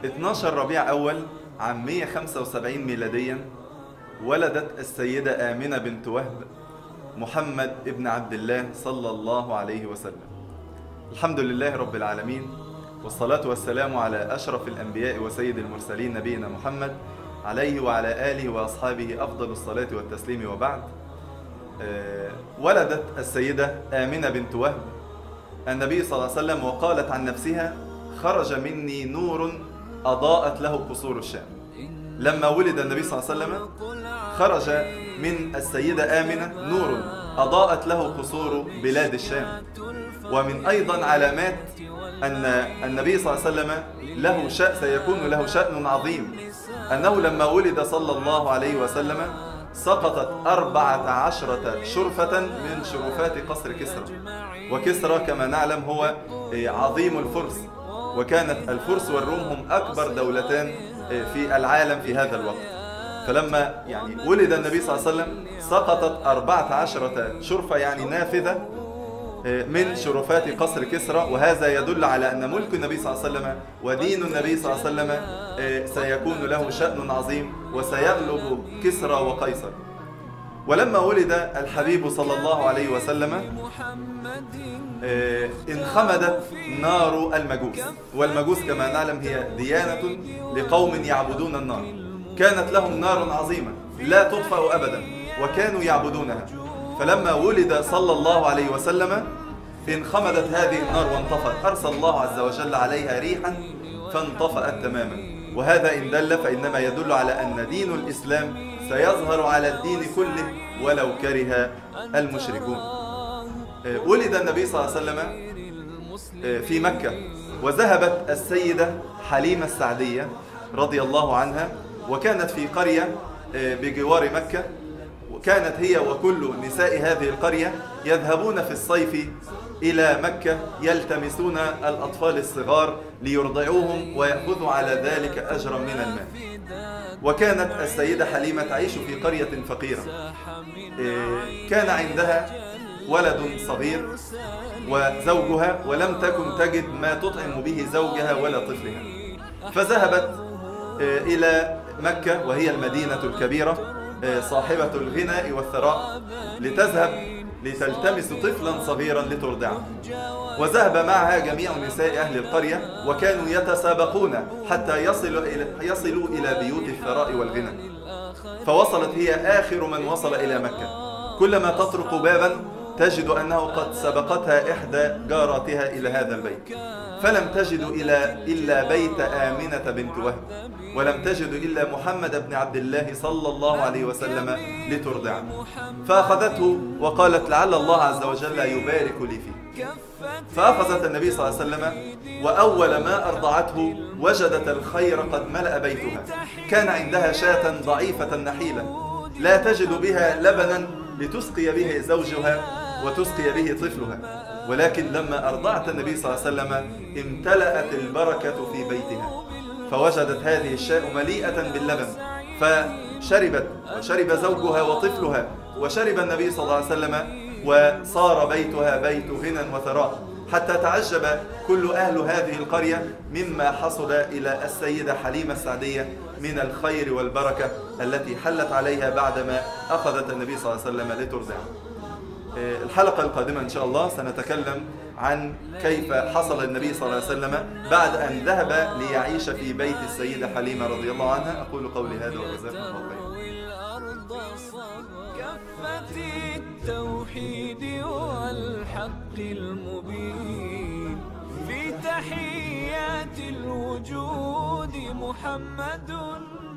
12 ربيع أول عام 175 ميلاديا ولدت السيدة آمنة بنت وهب محمد ابن عبد الله صلى الله عليه وسلم. الحمد لله رب العالمين، والصلاة والسلام على أشرف الأنبياء وسيد المرسلين نبينا محمد عليه وعلى آله وأصحابه أفضل الصلاة والتسليم، وبعد. ولدت السيدة آمنة بنت وهب النبي صلى الله عليه وسلم، وقالت عن نفسها: خرج مني نور أضاءت له قصور الشام. لما ولد النبي صلى الله عليه وسلم خرج من السيدة آمنة نور أضاءت له قصور بلاد الشام. ومن أيضا علامات أن النبي صلى الله عليه وسلم سيكون له شأن عظيم أنه لما ولد صلى الله عليه وسلم سقطت 14 شرفة من شرفات قصر كسرى. وكسرى كما نعلم هو عظيم الفرس، وكانت الفرس والروم هم أكبر دولتان في العالم في هذا الوقت. فلما ولد النبي صلى الله عليه وسلم سقطت 14 شرفة، نافذة من شرفات قصر كسرى. وهذا يدل على أن ملك النبي صلى الله عليه وسلم ودين النبي صلى الله عليه وسلم سيكون له شأن عظيم، وسيغلب كسرى وقيصر. ولما ولد الحبيب صلى الله عليه وسلم انخمدت نار المجوس. والمجوس كما نعلم هي ديانة لقوم يعبدون النار، كانت لهم نار عظيمة لا تطفأ أبدا وكانوا يعبدونها. فلما ولد صلى الله عليه وسلم انخمدت هذه النار وانطفأت، أرسل الله عز وجل عليها ريحا فانطفأت تماما. وهذا إن دل فإنما يدل على أن دين الإسلام سيظهر على الدين كله ولو كره المشركون. ولد النبي صلى الله عليه وسلم في مكة، وذهبت السيدة حليمة السعدية رضي الله عنها، وكانت في قرية بجوار مكة. وكانت هي وكل نساء هذه القرية يذهبون في الصيف إلى مكة يلتمسون الأطفال الصغار ليرضعوهم ويأخذوا على ذلك أجرا من المال. وكانت السيدة حليمة تعيش في قرية فقيرة، كان عندها ولد صغير وزوجها، ولم تكن تجد ما تطعم به زوجها ولا طفلها. فذهبت إلى مكة وهي المدينة الكبيرة صاحبة الغنى والثراء لتذهب لتلتمس طفلا صغيرا لترضعه. وذهب معها جميع نساء أهل القرية، وكانوا يتسابقون حتى يصلوا إلى بيوت الثراء والغنى. فوصلت هي آخر من وصل إلى مكة. كلما تطرق بابا تجد أنه قد سبقتها إحدى جاراتها إلى هذا البيت، فلم تجد إلا بيت آمنة بنت وهب، ولم تجد إلا محمد بن عبد الله صلى الله عليه وسلم لترضعه. فأخذته وقالت: لعل الله عز وجل يبارك لي فيه. فأخذت النبي صلى الله عليه وسلم، وأول ما أرضعته وجدت الخير قد ملأ بيتها. كان عندها شاة ضعيفة نحيلة لا تجد بها لبنا لتسقي به زوجها وتسقي به طفلها، ولكن لما أرضعت النبي صلى الله عليه وسلم امتلأت البركة في بيتها، فوجدت هذه الشاة مليئة باللبن، فشربت وشرب زوجها وطفلها وشرب النبي صلى الله عليه وسلم، وصار بيتها بيت غنى وثراء، حتى تعجب كل أهل هذه القرية مما حصل إلى السيدة حليمة السعدية من الخير والبركة التي حلت عليها بعدما أخذت النبي صلى الله عليه وسلم لترضعه. الحلقة القادمة إن شاء الله سنتكلم عن كيف حصل النبي صلى الله عليه وسلم بعد أن ذهب ليعيش في بيت السيدة حليمة رضي الله عنها. أقول قولي هذا وجزاكم الله خيرا. كفة التوحيد والحق المبين، في تحيات الوجود محمد